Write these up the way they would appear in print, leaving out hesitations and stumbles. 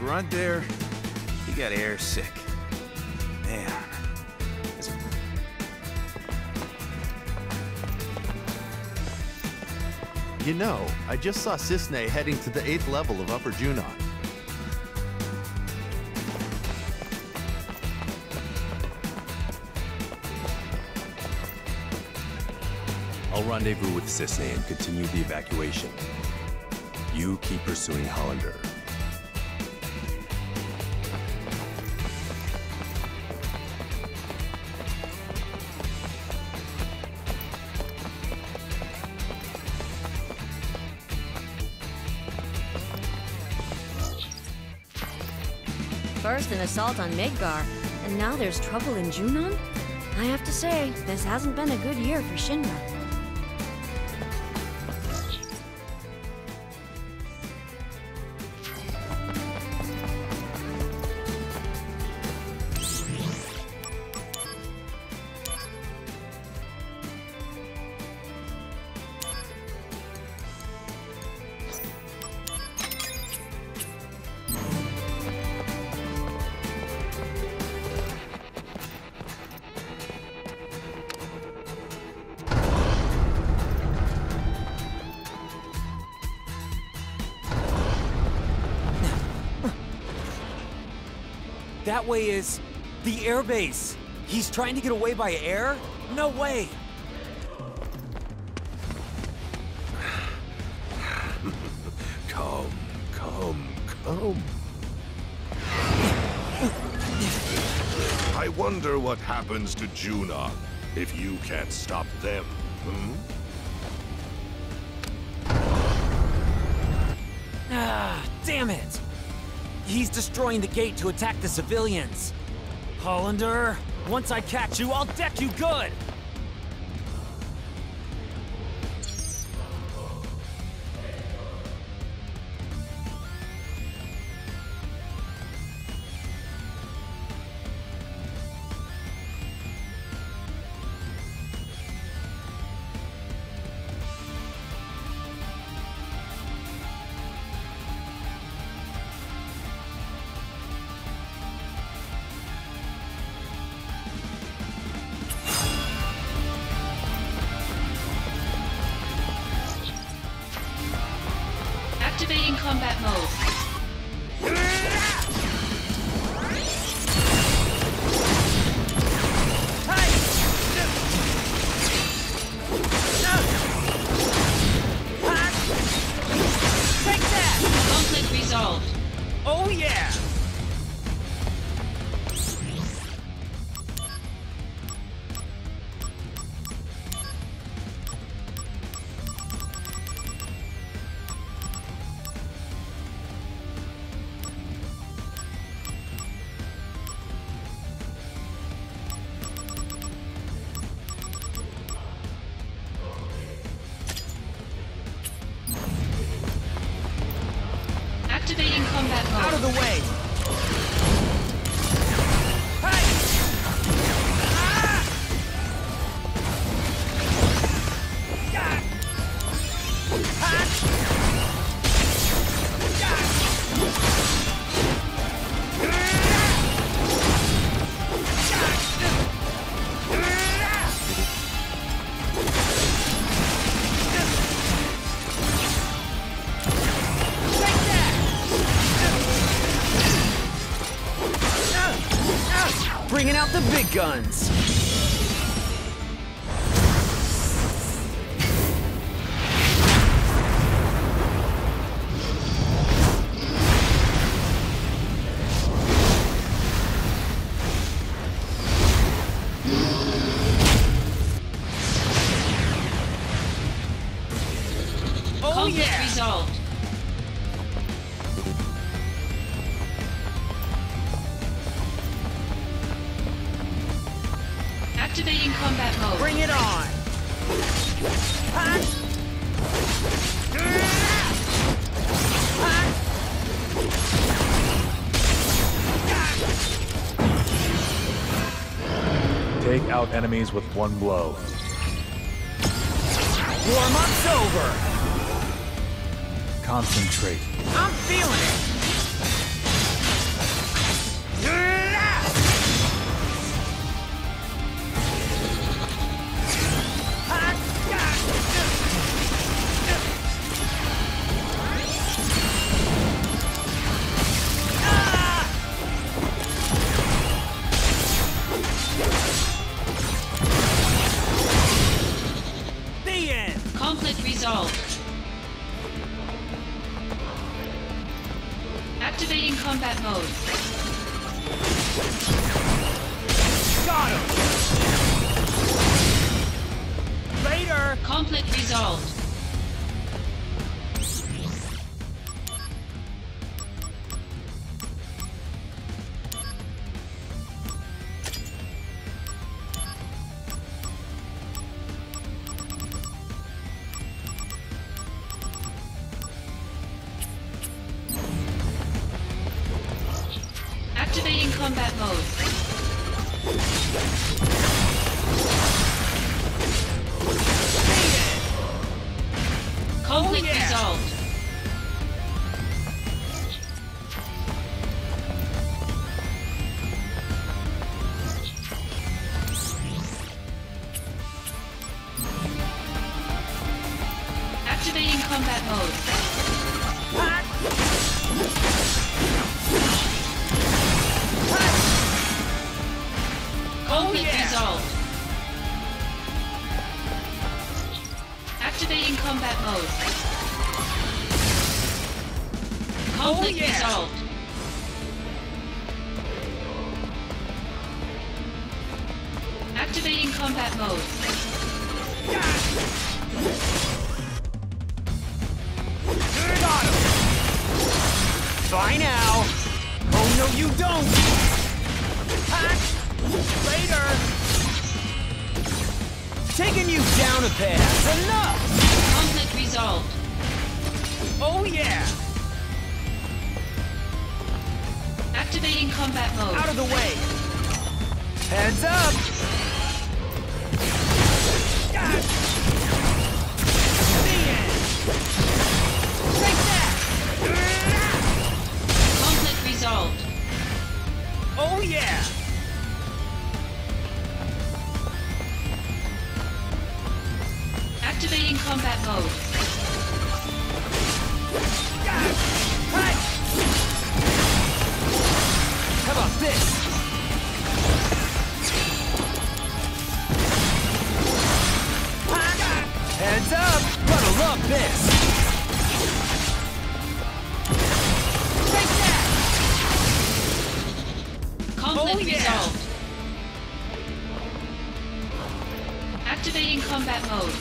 grunt there, he got air sick. Man. You know, I just saw Cissnei heading to the 8th level of Upper Junon. I'll rendezvous with Cissnei and continue the evacuation. You keep pursuing Hollander. First an assault on Midgar, and now there's trouble in Junon? I have to say, this hasn't been a good year for Shinra. That way is the airbase. He's trying to get away by air? No way. Come. I wonder what happens to Junon if you can't stop them, Ah, damn it! He's destroying the gate to attack the civilians. Hollander, once I catch you, I'll deck you good! Activating combat mode. Take that! Conflict resolved. Oh yeah! Activating combat mode. Out of the way! Hey! Ah! God! Bringing out the big guns! Oh Conflict yeah! resolved. Activating combat mode. Bring it on! Take out enemies with one blow. Warm-up's over! Concentrate. I'm feeling it! mode. Got him! Later! Conflict resolved. Activating combat mode. Conflict resolved. Activating combat mode. Conflict resolved. Activating combat mode. Conflict resolved. Activating combat mode. Got him! Bye now! Oh no you don't! Later! Taking you down a bit. That's enough! Conflict resolved. Oh yeah! Activating combat mode. Out of the way! Heads up! The end! Take that! Conflict resolved. Oh yeah! Activating combat mode. How about this? Heads up! Gonna love this! Take that! Conflict Oh, yeah. resolved. Activating combat mode.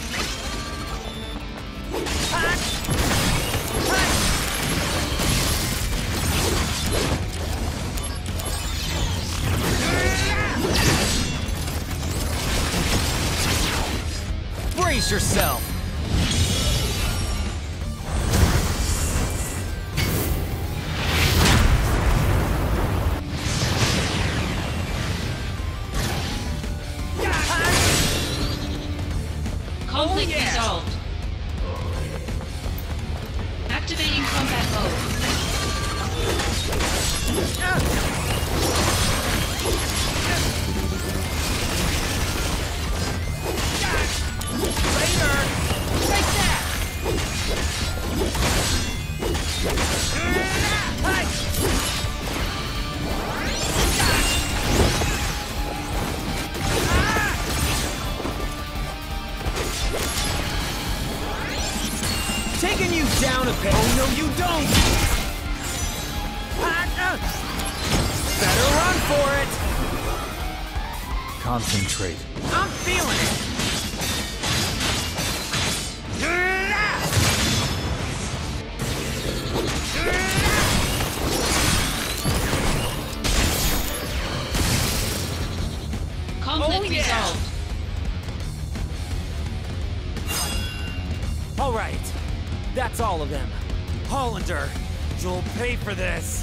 Brace yourself! Conflict yeah. resolved. Activating combat mode. Later! Take that! Taking you down a bit. Oh no, you don't! Better run for it! Concentrate. I'm feeling it! Conflict Oh, yeah. resolved. All right, that's all of them. Hollander, you'll pay for this.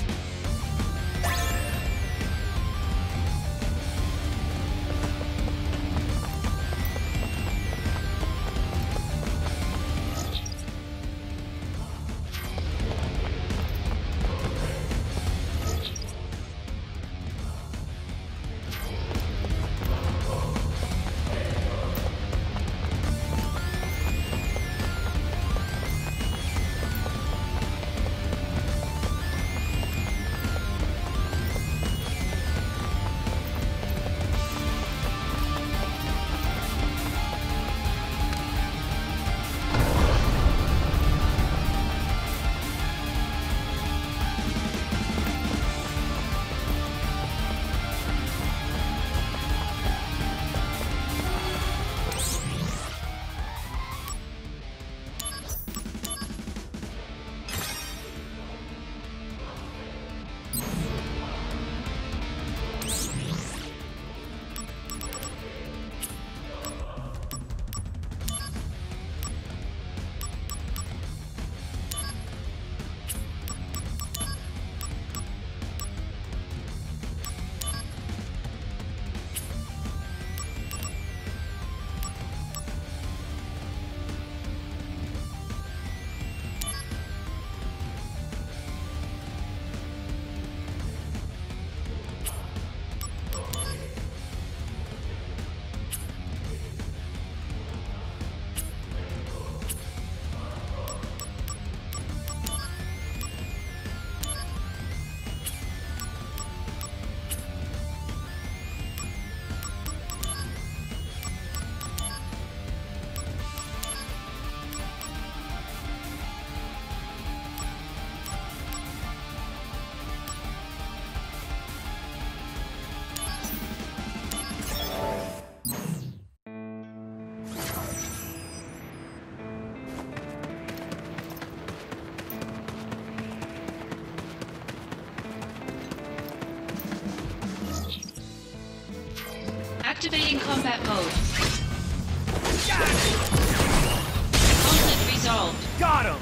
Activating combat mode. Conflict resolved. Got him!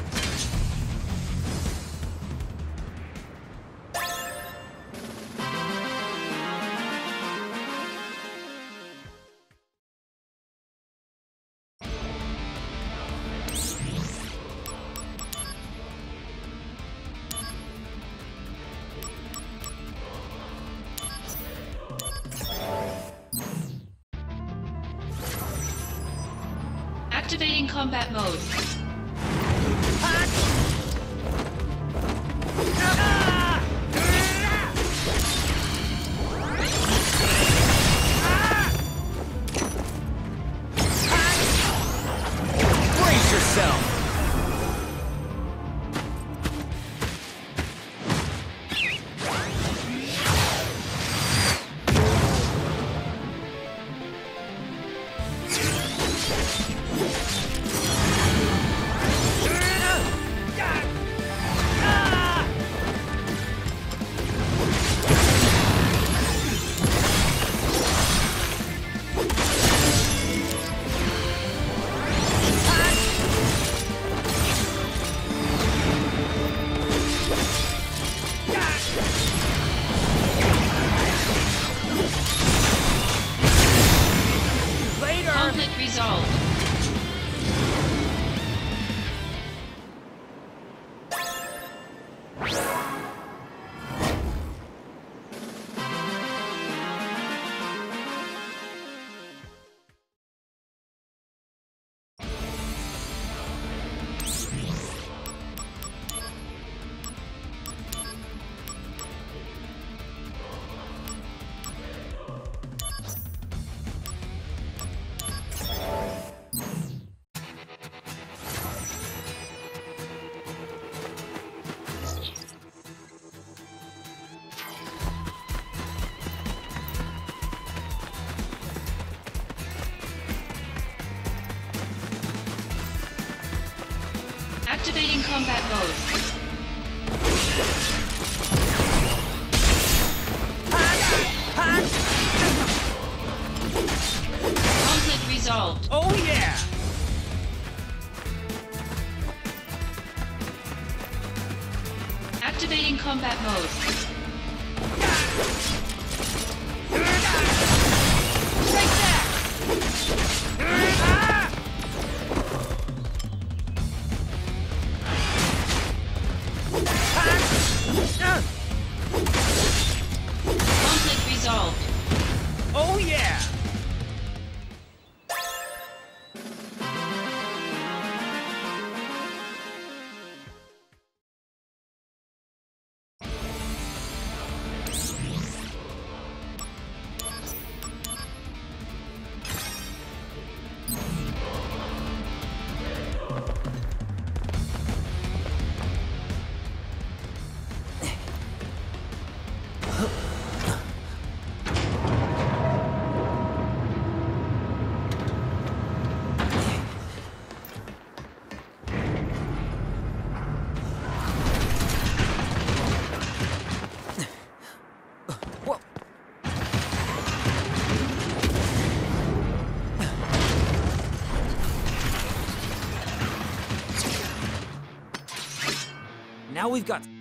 Activating combat mode. Brace yourself! Conflict resolved. Activating combat mode. Conflict resolved. Oh yeah! Activating combat mode. Take that! Conflict resolved. Oh yeah! Now we've got